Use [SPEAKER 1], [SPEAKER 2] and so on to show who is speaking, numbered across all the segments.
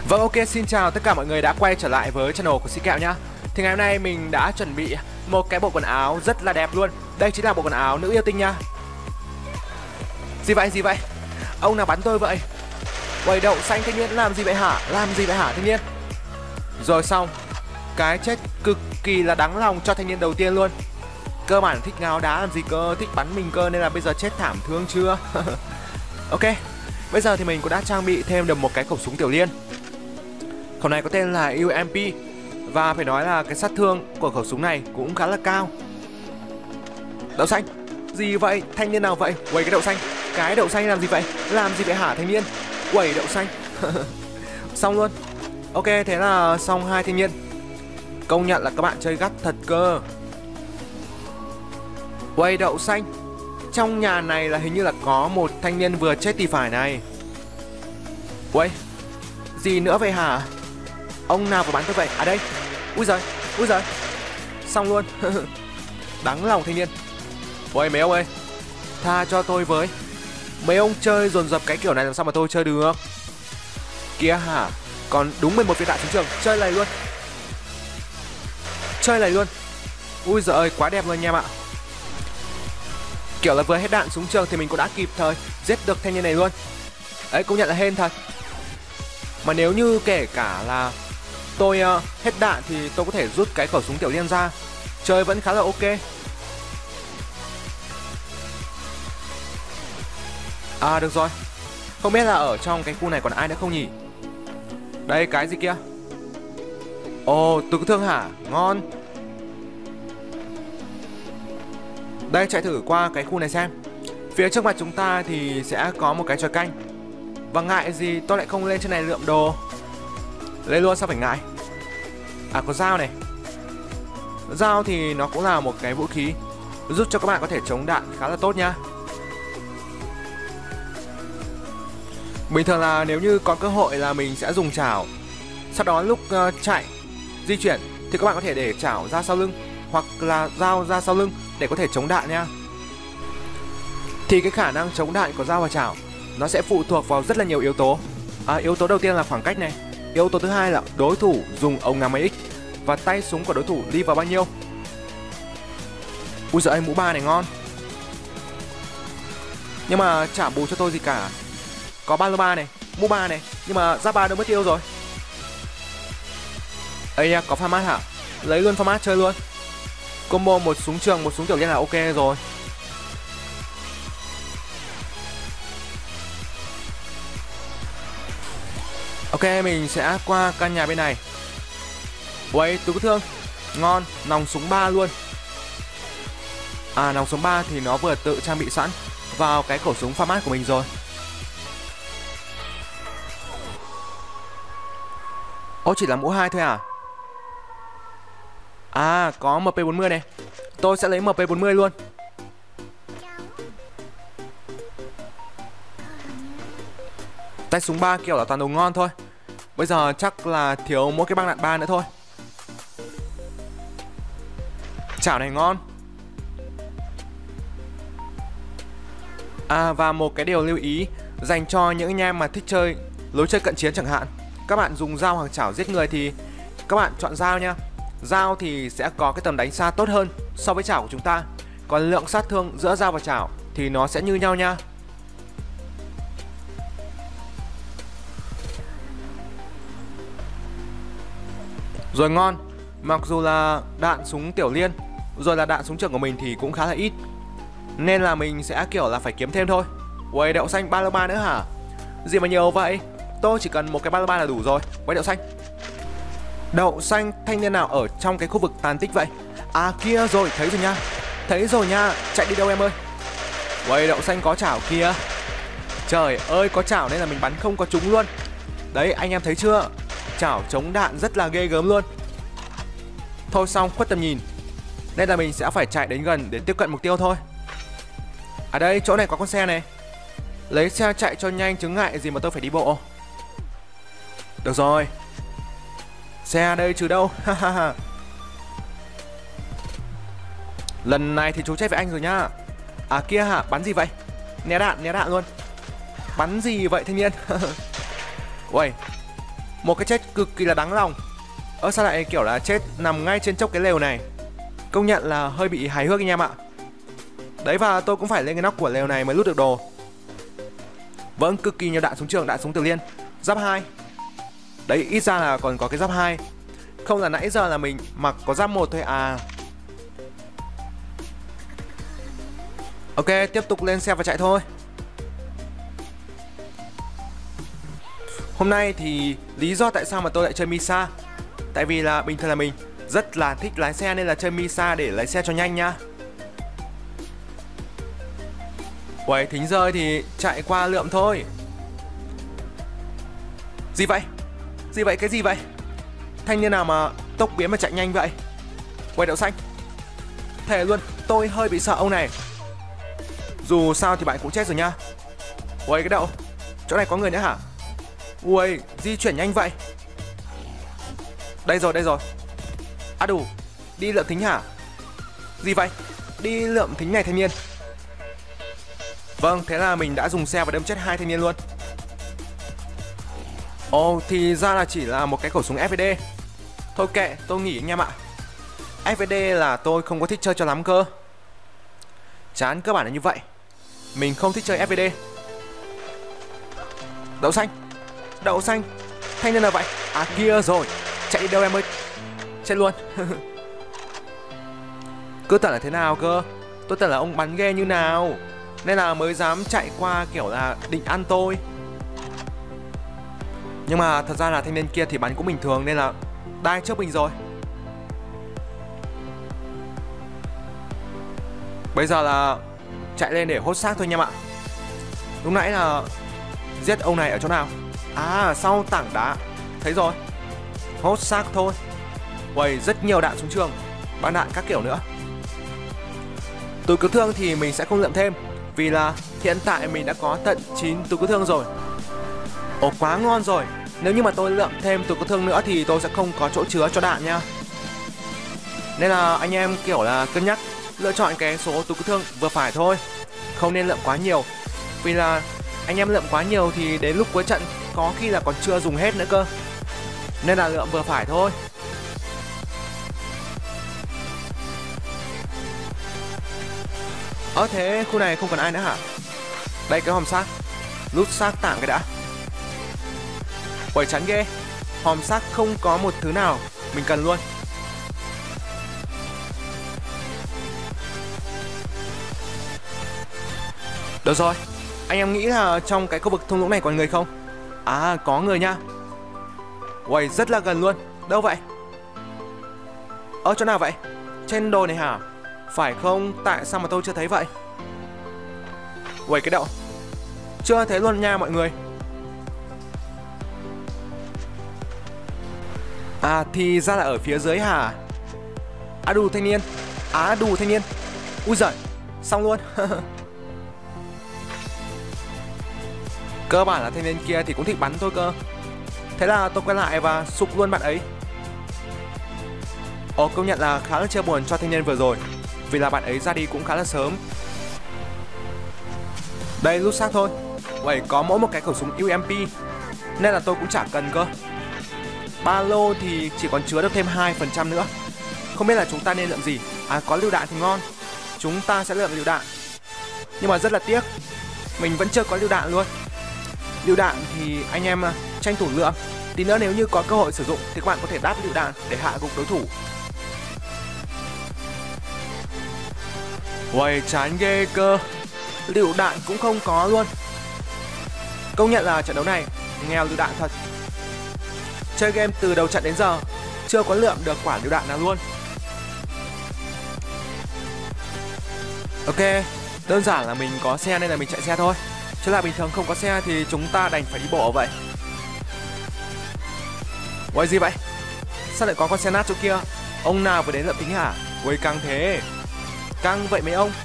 [SPEAKER 1] Vâng, ok, xin chào tất cả mọi người đã quay trở lại với channel của Sĩ Kẹo nhá. Thì ngày hôm nay mình đã chuẩn bị một cái bộ quần áo rất là đẹp luôn. Đây chính là bộ quần áo nữ yêu tinh nha. Gì vậy? Ông nào bắn tôi vậy? Quầy đậu xanh thanh niên làm gì vậy hả? Thanh niên? Rồi xong. Cái chết cực kỳ là đáng lòng cho thanh niên đầu tiên luôn. Cơ bản thích ngáo đá làm gì cơ, thích bắn mình cơ, nên là bây giờ chết thảm thương chưa? Ok. Bây giờ thì mình cũng đã trang bị thêm được một cái khẩu súng tiểu liên. Khẩu này có tên là UMP và phải nói là cái sát thương của khẩu súng này cũng khá là cao. Đậu xanh, gì vậy? Thanh niên nào vậy? Quầy cái đậu xanh. Cái đậu xanh làm gì vậy? Làm gì vậy hả thanh niên? Quầy đậu xanh. Xong luôn. Ok, thế là xong hai thanh niên. Công nhận là các bạn chơi gắt thật cơ. Quầy đậu xanh. Trong nhà này là hình như là có một thanh niên vừa chết thì phải này. Quầy, gì nữa vậy hả? Ông nào vừa bắn tôi vậy? À đây. Úi giời. Xong luôn. Đáng lòng thanh niên. Ôi mấy ông ơi, tha cho tôi với. Mấy ông chơi dồn dập cái kiểu này làm sao mà tôi chơi được. Kia hả? Còn đúng 11 viên đạn xuống trường. Chơi này luôn. Ui giời ơi, quá đẹp luôn anh em ạ. Kiểu là vừa hết đạn xuống trường thì mình cũng đã kịp thời giết được thanh niên này luôn. Đấy, công nhận là hên thật. Mà nếu như kể cả là tôi hết đạn thì tôi có thể rút cái khẩu súng tiểu liên ra. Chơi vẫn khá là ok. À được rồi. Không biết là ở trong cái khu này còn ai nữa không nhỉ? Đây cái gì kia? Ồ, tự thương hả? Ngon. Đây, chạy thử qua cái khu này xem. Phía trước mặt chúng ta thì sẽ có một cái tròi canh. Và ngại gì tôi lại không lên trên này lượm đồ. Lên luôn, sao phải ngại. À có dao này. Dao thì nó cũng là một cái vũ khí giúp cho các bạn có thể chống đạn khá là tốt nha. Bình thường là nếu như có cơ hội là mình sẽ dùng chảo. Sau đó lúc chạy, di chuyển thì các bạn có thể để chảo ra sau lưng hoặc là dao ra sau lưng để có thể chống đạn nha. Thì cái khả năng chống đạn của dao và chảo nó sẽ phụ thuộc vào rất là nhiều yếu tố. Yếu tố đầu tiên là khoảng cách này. Yếu tố thứ hai là đối thủ dùng ống ngắm máy X và tay súng của đối thủ đi vào bao nhiêu. Ui giời ơi, mũ 3 này ngon. Nhưng mà chả bù cho tôi gì cả. Có ba lô 3 này, mũ 3 này, nhưng mà giáp 3 đâu mất tiêu rồi. Ây da, có pharmat hả? Lấy luôn pharmat chơi luôn. Combo một súng trường, một súng tiểu liên là ok rồi. Ok, mình sẽ qua căn nhà bên này. Uầy, túi thương. Ngon, nòng súng 3 luôn. À, nòng súng 3 thì nó vừa tự trang bị sẵn vào cái khẩu súng pharmat của mình rồi. Ô, chỉ là mũ 2 thôi à? À, có MP40 này. Tôi sẽ lấy MP40 luôn. Tay súng 3 kiểu là toàn đồ ngon thôi. Bây giờ chắc là thiếu mỗi cái băng đạn 3 nữa thôi. Chảo này ngon. À, và một cái điều lưu ý dành cho những anh em mà thích chơi lối chơi cận chiến chẳng hạn. Các bạn dùng dao hoặc chảo giết người thì các bạn chọn dao nha. Dao thì sẽ có cái tầm đánh xa tốt hơn so với chảo của chúng ta. Còn lượng sát thương giữa dao và chảo thì nó sẽ như nhau nha. Rồi ngon. Mặc dù là đạn súng tiểu liên rồi là đạn súng trường của mình thì cũng khá là ít, nên là mình sẽ kiểu là phải kiếm thêm thôi. Uầy, đậu xanh ba lô 3 nữa hả? Gì mà nhiều vậy? Tôi chỉ cần một cái ba lô 3 là đủ rồi. Uầy, đậu xanh. Đậu xanh, thanh niên nào ở trong cái khu vực tàn tích vậy? À kia rồi, thấy rồi nha. Chạy đi đâu em ơi? Uầy, đậu xanh có chảo kìa. Trời ơi, có chảo nên là mình bắn không có trúng luôn. Đấy, anh em thấy chưa? Chảo chống đạn rất là ghê gớm luôn. Thôi xong, khuất tầm nhìn, nên là mình sẽ phải chạy đến gần để tiếp cận mục tiêu thôi. À đây, chỗ này có con xe này. Lấy xe chạy cho nhanh chứ ngại gì mà tôi phải đi bộ. Được rồi. Xe đây chứ đâu. Lần này thì chú chết với anh rồi nhá. À kia hả? Bắn gì vậy? Né đạn luôn. Bắn gì vậy thanh niên? Uầy, Một cái chết cực kỳ là đáng lòng. Sao lại kiểu là chết nằm ngay trên chốc cái lều này. Công nhận là hơi bị hài hước anh em ạ. Đấy, và tôi cũng phải lên cái nóc của lều này mới lút được đồ. Vâng, cực kỳ nhiều đạn súng trường, đạn súng Tiểu Liên. Giáp 2. Đấy, ít ra là còn có cái giáp 2. Không là nãy giờ là mình mặc có giáp 1 thôi à. Ok, tiếp tục lên xe và chạy thôi. Hôm nay thì lý do tại sao mà tôi lại chơi Misa, tại vì là bình thường là mình rất là thích lái xe nên là chơi Misa để lái xe cho nhanh nha. Uầy, thính rơi thì chạy qua lượm thôi. Gì vậy? Gì vậy? Cái gì vậy? Thanh niên nào mà tốc biến mà chạy nhanh vậy? Uầy, đậu xanh. Thề luôn, tôi hơi bị sợ ông này. Dù sao thì bạn cũng chết rồi nha. Uầy, cái đậu, chỗ này có người nữa hả? Uầy, di chuyển nhanh vậy. Đây rồi, đây rồi. À đủ, đi lượm thính hả? Gì vậy? Đi lượm thính này thanh niên. Vâng, thế là mình đã dùng xe và đâm chết 2 thanh niên luôn. Ồ, thì ra là chỉ là một cái khẩu súng FVD. Thôi kệ, tôi nghỉ anh em ạ. FVD là tôi không có thích chơi cho lắm cơ. Chán cơ bản là như vậy. Mình không thích chơi FVD. Đậu xanh. Đậu xanh. Thanh niên nào vậy? À kia rồi. Chạy đi đâu em ơi. Chết luôn. Cứ tưởng là thế nào cơ. Tôi tưởng là ông bắn ghe như nào nên là mới dám chạy qua kiểu là định ăn tôi. Nhưng mà thật ra là thanh niên kia thì bắn cũng bình thường nên là đai trước mình rồi. Bây giờ là chạy lên để hốt xác thôi anh em ạ. Lúc nãy là giết ông này ở chỗ nào? À, sau tảng đá. Thấy rồi. Hốt xác thôi. Uầy, rất nhiều đạn súng trường, bắn đạn các kiểu nữa. Túi cứu thương thì mình sẽ không lượm thêm, vì là hiện tại mình đã có tận 9 túi cứu thương rồi. Ồ, quá ngon rồi. Nếu như mà tôi lượm thêm túi cứu thương nữa thì tôi sẽ không có chỗ chứa cho đạn nha. Nên là anh em kiểu là cân nhắc lựa chọn cái số túi cứu thương vừa phải thôi. Không nên lượm quá nhiều, vì là anh em lượm quá nhiều thì đến lúc cuối trận có khi là còn chưa dùng hết nữa cơ. Nên là lượm vừa phải thôi. Thế khu này không còn ai nữa hả? Đây cái hòm xác. Lút xác tạm cái đã. Quẩy chắn ghê. Hòm xác không có một thứ nào mình cần luôn. Được rồi. Anh em nghĩ là trong cái khu vực thung lũng này còn người không? À, có người nha. Uầy, rất là gần luôn. Đâu vậy? Chỗ nào vậy? Trên đồi này hả? Phải không? Tại sao mà tôi chưa thấy vậy? Uầy, cái đậu. Chưa thấy luôn nha mọi người. À, thì ra là ở phía dưới hả? À đù thanh niên. À đù thanh niên. Ui giời, xong luôn. Cơ bản là thanh niên kia thì cũng thích bắn thôi cơ. Thế là tôi quay lại và sụp luôn bạn ấy. Ồ, công nhận là khá là chia buồn cho thanh niên vừa rồi, vì là bạn ấy ra đi cũng khá là sớm. Đây, lút xác thôi. Vậy có mỗi một cái khẩu súng UMP nên là tôi cũng chả cần cơ. Ba lô thì chỉ còn chứa được thêm 2% nữa. Không biết là chúng ta nên lượm gì. À, có lựu đạn thì ngon. Chúng ta sẽ lượm lựu đạn. Nhưng mà rất là tiếc, mình vẫn chưa có lựu đạn luôn. Lựu đạn thì anh em tranh thủ lượm. Tí nữa nếu như có cơ hội sử dụng thì các bạn có thể đáp lựu đạn để hạ gục đối thủ. Uầy, chán ghê cơ. Lựu đạn cũng không có luôn. Công nhận là trận đấu này nghèo lựu đạn thật. Chơi game từ đầu trận đến giờ chưa có lượm được quả lựu đạn nào luôn. Ok, đơn giản là mình có xe nên là mình chạy xe thôi. Chứ là bình thường không có xe thì chúng ta đành phải đi bộ vậy. Uầy, gì vậy? Sao lại có con xe nát chỗ kia? Ông nào vừa đến lượm thính hả? Uầy, căng thế. Căng vậy mấy ông.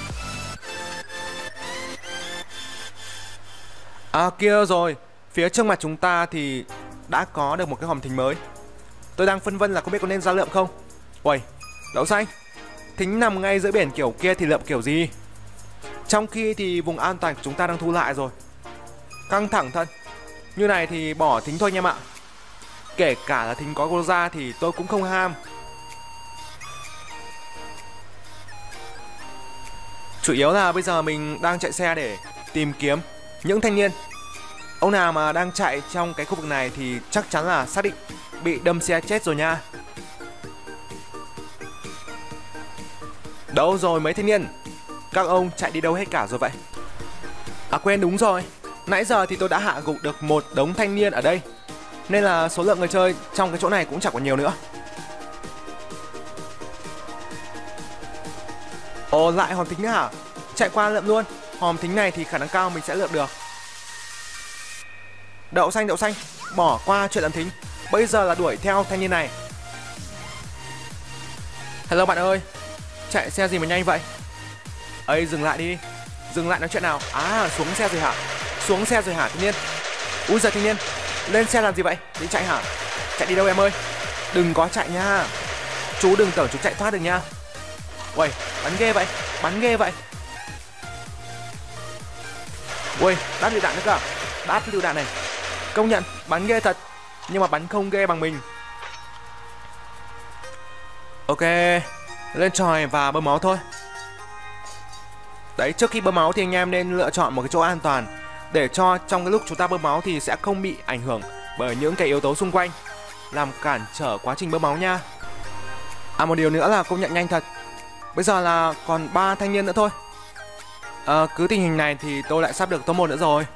[SPEAKER 1] À kia rồi. Phía trước mặt chúng ta thì đã có được một cái hòm thính mới. Tôi đang phân vân là không biết có nên ra lượm không. Uầy, đậu xanh. Thính nằm ngay giữa biển kiểu kia thì lượm kiểu gì? Trong khi thì vùng an toàn của chúng ta đang thu lại rồi. Căng thẳng thật. Như này thì bỏ thính thôi anh em ạ. Kể cả là thính có Groza thì tôi cũng không ham. Chủ yếu là bây giờ mình đang chạy xe để tìm kiếm những thanh niên. Ông nào mà đang chạy trong cái khu vực này thì chắc chắn là xác định bị đâm xe chết rồi nha. Đâu rồi mấy thanh niên? Các ông chạy đi đâu hết cả rồi vậy? À quên, đúng rồi, nãy giờ thì tôi đã hạ gục được một đống thanh niên ở đây, nên là số lượng người chơi trong cái chỗ này cũng chẳng còn nhiều nữa. Ồ, lại hòm thính nữa hả? Chạy qua lượm luôn. Hòm thính này thì khả năng cao mình sẽ lượm được. Đậu xanh, bỏ qua chuyện lượm thính. Bây giờ là đuổi theo thanh niên này. Hello bạn ơi, chạy xe gì mà nhanh vậy? Ây, dừng lại đi. Dừng lại nói chuyện nào. À, xuống xe rồi hả? Xuống xe rồi hả thanh niên? Úi giời thanh niên, lên xe làm gì vậy? Đi chạy hả? Chạy đi đâu em ơi? Đừng có chạy nha. Chú đừng tưởng chú chạy thoát được nha. Uầy, bắn ghê vậy, bắn ghê vậy. Ui, đát lựu đạn nữa cơ. Đát lựu đạn này, công nhận bắn ghê thật, nhưng mà bắn không ghê bằng mình. Ok, lên tròi và bơm máu thôi. Đấy, trước khi bơm máu thì anh em nên lựa chọn một cái chỗ an toàn, để cho trong cái lúc chúng ta bơm máu thì sẽ không bị ảnh hưởng bởi những cái yếu tố xung quanh làm cản trở quá trình bơm máu nha. À, một điều nữa là công nhận nhanh thật. Bây giờ là còn 3 thanh niên nữa thôi. Cứ tình hình này thì tôi lại sắp được top 1 nữa rồi.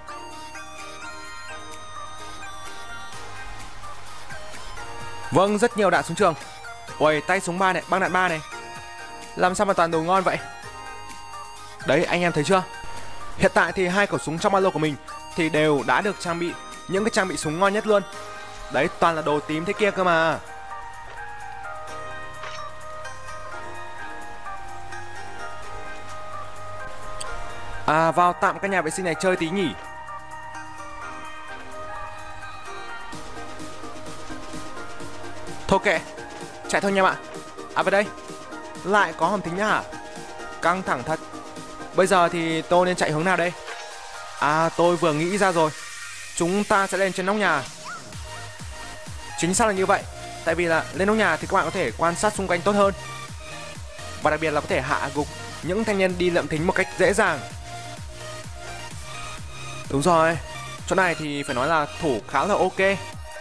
[SPEAKER 1] Vâng, rất nhiều đạn súng trường. Ôi, tay súng 3 này, băng đạn 3 này. Làm sao mà toàn đồ ngon vậy? Đấy, anh em thấy chưa? Hiện tại thì 2 khẩu súng trong ba lô của mình thì đều đã được trang bị những cái trang bị súng ngon nhất luôn. Đấy, toàn là đồ tím thế kia cơ mà. À, vào tạm căn nhà vệ sinh này chơi tí nhỉ. Thôi kệ, chạy thôi nha bạn. À, vào đây lại có hòm thính nhá hả? Căng thẳng thật. Bây giờ thì tôi nên chạy hướng nào đây? À, tôi vừa nghĩ ra rồi. Chúng ta sẽ lên trên nóc nhà. Chính xác là như vậy. Tại vì là lên nóc nhà thì các bạn có thể quan sát xung quanh tốt hơn, và đặc biệt là có thể hạ gục những thanh niên đi lượm thính một cách dễ dàng. Đúng rồi, chỗ này thì phải nói là thủ khá là ok.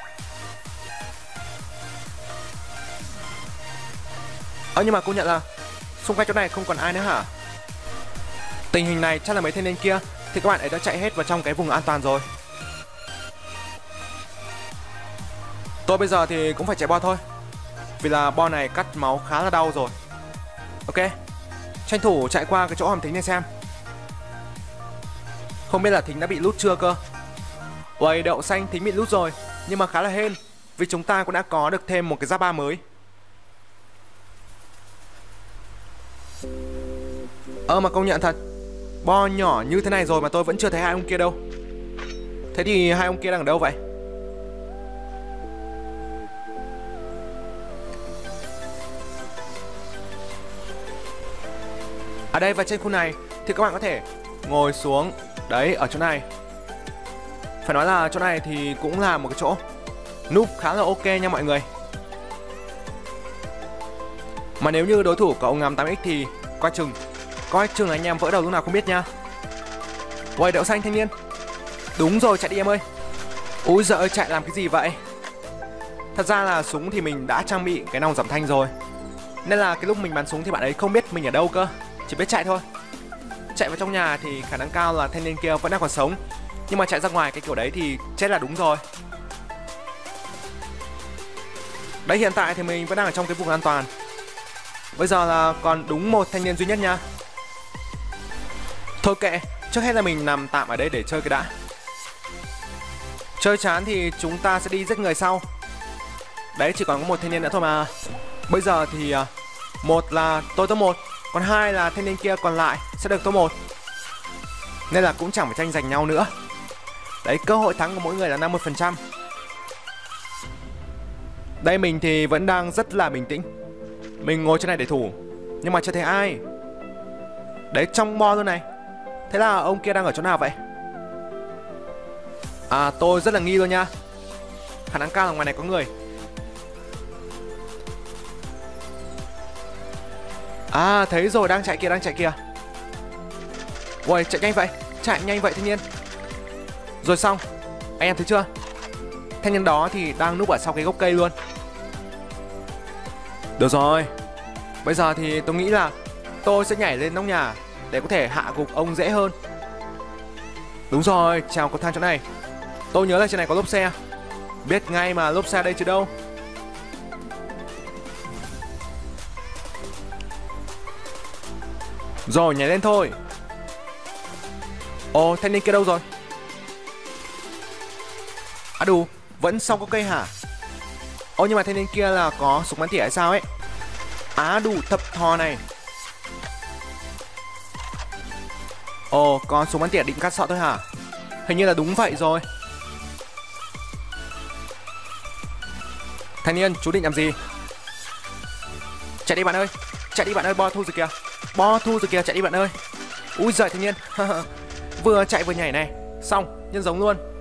[SPEAKER 1] Nhưng mà công nhận là xung quanh chỗ này không còn ai nữa hả? Tình hình này chắc là mấy thanh niên kia thì các bạn ấy đã chạy hết vào trong cái vùng an toàn rồi. Tôi bây giờ thì cũng phải chạy bo thôi, vì là bo này cắt máu khá là đau rồi. Ok, tranh thủ chạy qua cái chỗ hòm thính này xem. Không biết là thính đã bị lút chưa cơ. Uầy, đậu xanh, thính bị lút rồi, nhưng mà khá là hên, vì chúng ta cũng đã có được thêm một cái giáp 3 mới. Mà công nhận thật, bo nhỏ như thế này rồi mà tôi vẫn chưa thấy hai ông kia đâu. Thế thì hai ông kia đang ở đâu vậy? Ở đây và trên khu này thì các bạn có thể ngồi xuống. Đấy, ở chỗ này. Phải nói là chỗ này thì cũng là một cái chỗ núp khá là ok nha mọi người. Mà nếu như đối thủ của ông ngắm 8x thì coi chừng anh em vỡ đầu lúc nào không biết nha. Uầy, đậu xanh thanh niên. Đúng rồi, chạy đi em ơi. Úi giời ơi, chạy làm cái gì vậy? Thật ra là súng thì mình đã trang bị cái nòng giảm thanh rồi, nên là cái lúc mình bắn súng thì bạn ấy không biết mình ở đâu cơ, chỉ biết chạy thôi. Chạy vào trong nhà thì khả năng cao là thanh niên kia vẫn đang còn sống, nhưng mà chạy ra ngoài cái kiểu đấy thì chết là đúng rồi. Đấy, hiện tại thì mình vẫn đang ở trong cái vùng an toàn. Bây giờ là còn đúng một thanh niên duy nhất nha. Thôi kệ, trước hết là mình nằm tạm ở đây để chơi cái đã. Chơi chán thì chúng ta sẽ đi giết người sau. Đấy, chỉ còn có một thanh niên nữa thôi mà. Bây giờ thì một là tôi top 1, còn hai là thanh niên kia còn lại sẽ được top 1, nên là cũng chẳng phải tranh giành nhau nữa. Đấy, cơ hội thắng của mỗi người là 50%. Đây, mình thì vẫn đang rất là bình tĩnh. Mình ngồi trên này để thủ, nhưng mà chưa thấy ai. Đấy, trong bo luôn này. Thế là ông kia đang ở chỗ nào vậy? À, tôi rất là nghi luôn nha. Khả năng cao là ngoài này có người. À thấy rồi, đang chạy kìa, đang chạy kìa. Ui chạy nhanh vậy, chạy nhanh vậy thanh niên. Rồi xong, anh em thấy chưa? Thanh niên đó thì đang núp ở sau cái gốc cây luôn. Được rồi, bây giờ thì tôi nghĩ là tôi sẽ nhảy lên nóc nhà để có thể hạ gục ông dễ hơn. Đúng rồi, chào cầu thang chỗ này. Tôi nhớ là trên này có lốp xe. Biết ngay mà, lốp xe đây chứ đâu. Rồi nhảy lên thôi. Ồ thanh niên kia đâu rồi? À đủ, vẫn sau gốc cây hả? Ồ nhưng mà thanh niên kia là có súng bắn tỉa hay sao ấy? Á đủ thập thò này. Ồ có súng bắn tỉa định cắt sọ thôi hả? Hình như là đúng vậy rồi. Thanh niên chú định làm gì? Chạy đi bạn ơi, chạy đi bạn ơi, bo thu rồi kìa. Bo thu rồi kìa, chạy đi bạn ơi. Úi giời thanh niên. Vừa chạy vừa nhảy này. Xong, nhân giống luôn.